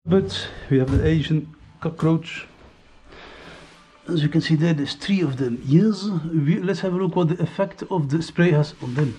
But we have the Asian cockroach. As you can see there, there's 3 of them. Yes, let's have a look what the effect of the spray has on them.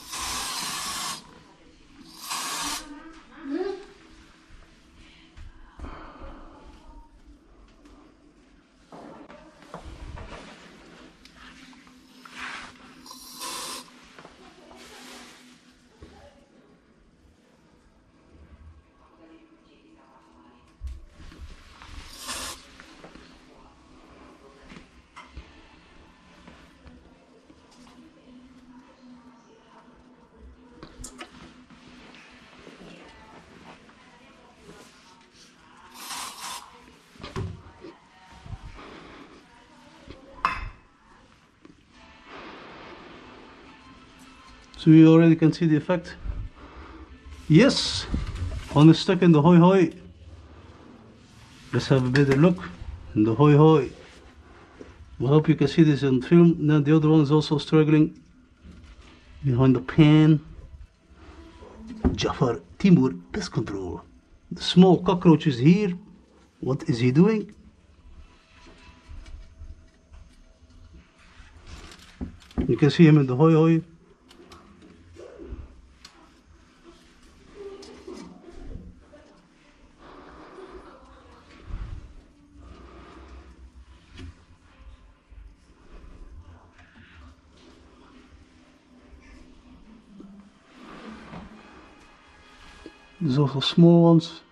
So you already can see the effect. Yes, one is stuck in the hoi hoi. Let's have a better look in the hoi hoi. I hope you can see this on film. Now the other one is also struggling behind the pan. Jafar Timur pest control. The small cockroach is here. What is he doing? You can see him in the hoi hoi. There's also small ones.